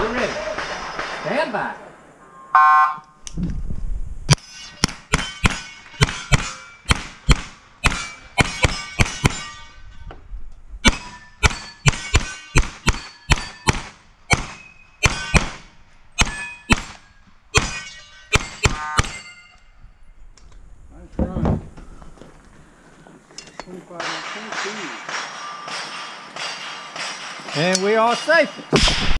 We're ready. Stand by. Nice run. 25 and 22. And we are safe.